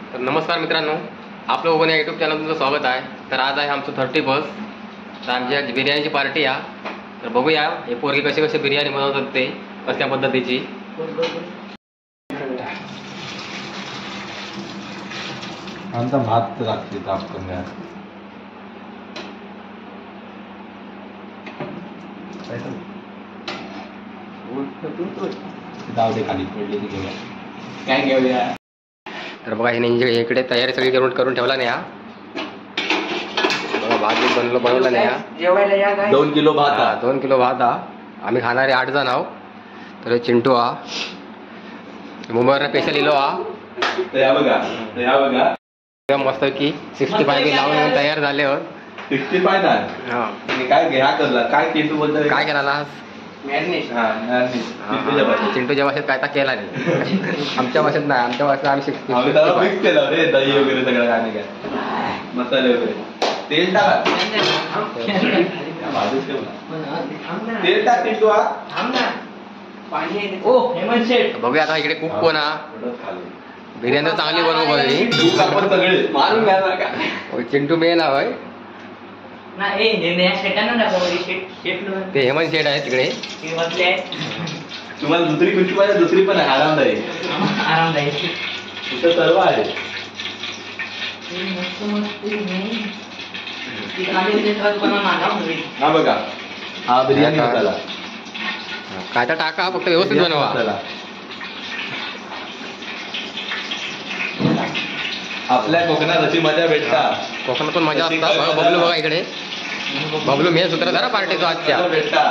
तर नमस्कार मित्रांनो, आपलं ओपन या यूट्यूब चॅनल तुमचं स्वागत आहे. तर आज आहे आमचं 31st. तर आमची आज बिर्याणीची पार्टी आहे. तर बघूया हे पोरगी कशी कशी बिर्याणी बनवतात ते कसल्या पद्धतीची. आमचा भात लागते ताप करण्यात. जाऊ दे खाली पडले ती घेऊया. काय घेऊया. तर बघा हे इकडे तयारी सगळी करून ठेवला नाही हा. बघा भात बनवला नाही हा. 2 किलो भात. 2 किलो भात हा. आम्ही खाणारे 8 जण आहो. तर चिंटू हा मुंबईवर स्पेशल इलो हा. या बघा मस्त की 65 बी लावून तयार झाले आहोत. 65 ना. हा काय घ्या करला काय चिंटू बोलतो काय केला ना चिंटूच्या भाषेत काय केला नाही. आमच्या भाषेत नाही, आमच्या भाषेत आम्ही मिक्स केलं रे. दही वगैरे सगळं काय काय मसाले वगैरे. तेल टाका. तेल टाक चिंटू. बघूया आता इकडे कुक कोण हा. बिर्याणी चांगली बनवू सगळे मारून घ्या. चिंटू मेन आहे. ते हेमंत शेठ आहे तिकडे. तुम्हाला दुसरी खुशी पाहिजे. दुसरी पण आहे आरामदायी. तिथं सर्व आहे. हा बघा हा बिर्याणी मसाला. काय तर टाका फक्त व्यवस्थित बनवा. आपल्या कोकणात अशी मजा भेटता. कोकणातून मजा असतात. बघा बबलू बघा इकडे. बबलू मेन सूत्रधार पार्टीचा आजच्या भेटता.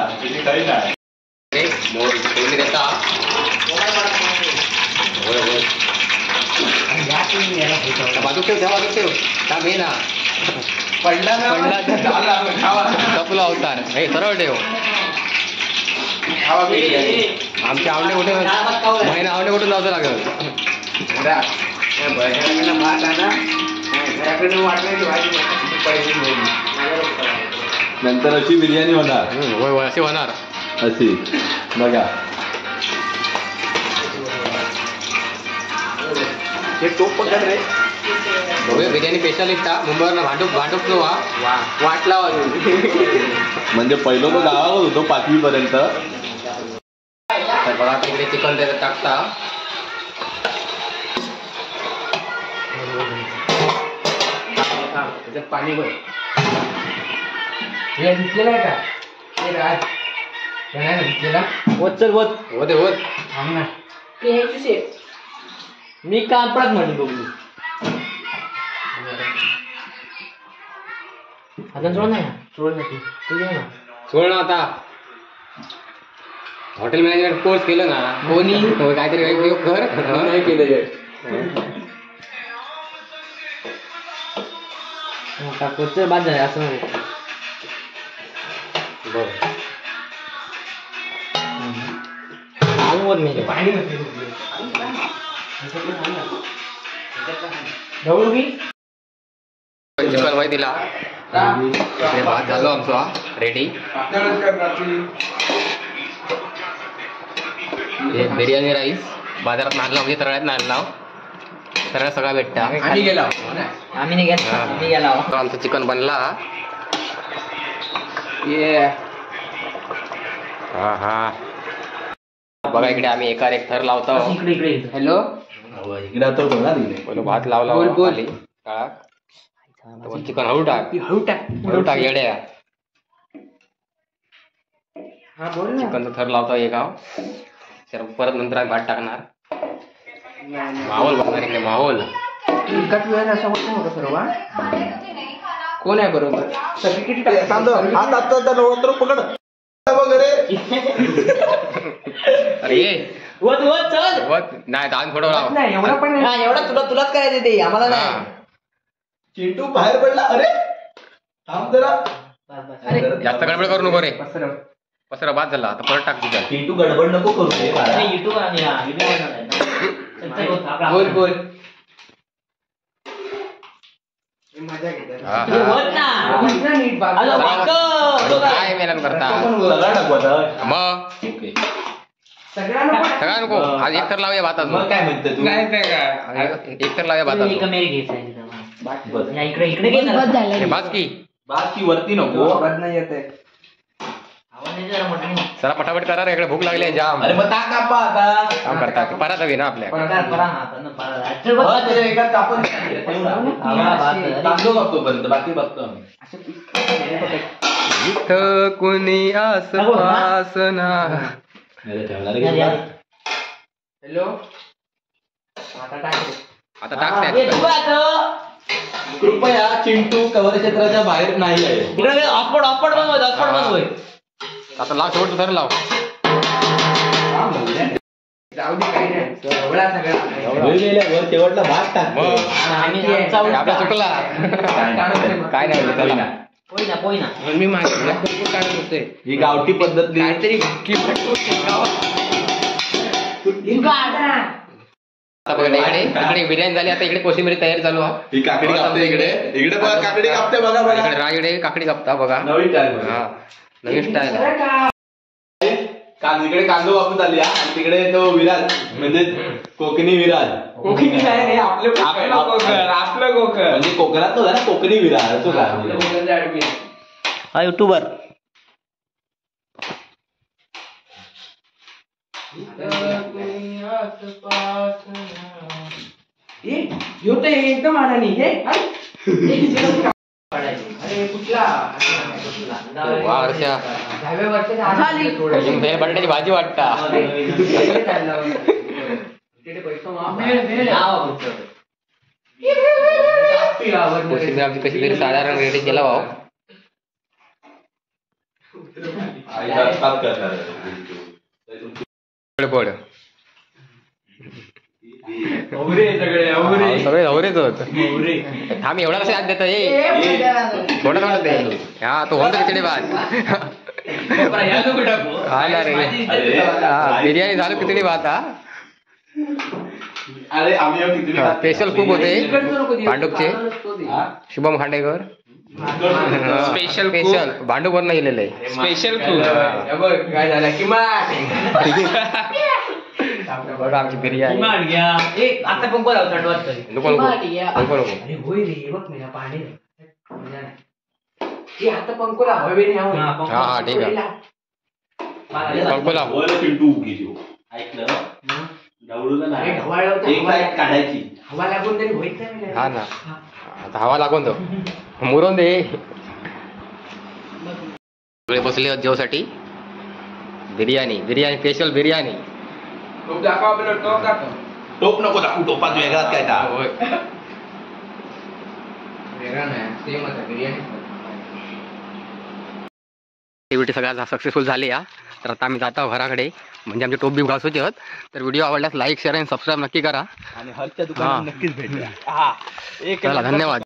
बाजू ठेव त्या मेन हा. पडला कपला अवतार हे सरळ ठेव. आमच्या आवडे कुठे महिना आवडे कुठून जावं लागेल. नंतर अशी बिर्याणी होणार. होय अशी होणार. अशी बघा हे टोप पकड रे. बघूया बिर्याणी स्पेशालिस्ट हा. मुंबईवरनं भांडूप लो हा. वाटला म्हणजे पहिलं तो गावावर होतो 5वी पर्यंत. तर बघा तिकडे चिकन त्याच्यात टाकता. त्याच्यात पाणी बघ घेतलेला आहे का चल होत मी कापडात म्हणून बघू. आता सोड ना आता. हॉटेल मॅनेजमेंट कोर्स केलं ना कोणी काहीतरी कर नाही केलं. बाद झालं असं चिकन वाई दिला. भात झालो आमचा रेडी. बिर्याणी राईस बाजारात नारला म्हणजे तळ्यात नारला सगळं सगळा भेटता. आम्ही गेला आमचं चिकन बनला. हा बघा इकडे आम्ही एकार एक थर लावतो. हॅलो भात लावला चिकन हळू टाक येड्या. चिकनचा थर लावतो एक गाव. परत नंतर आम्ही भात टाकणार. माहोल बघणार इकडे माहोल. कोण आहे बरोबर सगळी पकड वगैरे. अरे नाही दान थोडं तुलाच करायचं ते आम्हाला नाही. चिंटू बाहेर पडला. अरे थांब जरा. जास्त गडबड करू नको रे. पसरा बाद झाला आता परत टाक तुझा. चिंटू गडबड नको करू. बोल काय मेलन करता मग सगळा नको आज एक तर लावूया भात मग काय म्हणते तू एक तर लावूया भात एक मेरी घ्यायचा आहे तिथं. या इकडे इकडे घे ना. भात की बास की वरती नको नाही येते आवाज येते जरा मोठा. जरा पटापट करा रे, इकडे भूक लागली आहे जाम. अरे मग ताक कापा आता काम करता परत हवी ना आपल्या परा हातानं परा. चल बस. हा, त्याच्या एकात कापून तांदूळ बघतो पर्यंत बाकी बघतो आम्ही इथं कुणी आसपास ना. हॅलो आता टाक त्यात. कृपया चिंटू कव्हर क्षेत्राच्या बाहेर नाही आहे इकडे ऑफकोड ऑफकोड बनवत ऑफकोड बनवय. आता लाव शेवट तर लाव. वर शेवटला भात टाक मग आपला चुकला काय नाही त्याला. पोय ना मी मागे ही गावठी पद्धत काहीतरी आता बघा इकडे इकडे बिर्याणी झाली. आता इकडे कोशिंबीर तयारी चालू आहे. ही काकडी कापते इकडे बघा काकडी कापते बघा बघा इकडे राजकडे काकडी कापता बघा. नवीन टाइम हा नवीन स्टाईल आहे. इकडे कांदो वापरून आली आणि तिकडे तो विराज म्हणजे कोकणी विराज आपलं कोकण म्हणजे कोकणात तो झाला कोकणी विराज तो काय हा युट्यूबर. एकदम आडानी हे वा हर्षा बटाट्याची भाजी वाटता. कोशिंबीर आमची कशी तरी साधारण रेडी केला भाऊ. पड सगळे हवरेच होत. थांब एवढा कसं याद देत थोडं थोडं ते. हा तो होतो खिचडी भात. हा ना रे हा बिर्याणी झालं खिचडी भात. हा अरे आम्ही स्पेशल कुक होते भांडूपचे शुभम खांडेकर. स्पेशल भांडूपवरून गेलेलं आहे. स्पेशल काय झालं बघा आमची बिर्याणी. आता पण बोलाव थंड वाजता. नको नको नको नको. अरे होय रे बघ ना पाणी आता पंकोला हवे हा हा ठीक आहे. पंकोला चिंटू ऐकलं दवडूला एक लाईट काढायची हवा लागून तरी होईत नाही. हा ना आता हवा लागून तो मुरून दे. सगळे बसले जेवसाठी. बिर्याणी स्पेशल बिर्याणी. टोप नको दाखवू टोपात वेगळाच काय वेगळा नाही सेमच आहे बिर्याणी. ऍक्टिव्हिटी सगळ्या सक्सेसफुल झाली या. तर आता आम्ही जातो घराकडे म्हणजे आमचे टोप बी घासूचे आहेत. तर व्हिडिओ आवडल्यास लाईक शेअर आणि सबस्क्राईब नक्की करा आणि हरच्या दुकानात नक्कीच भेटूया. चला धन्यवाद.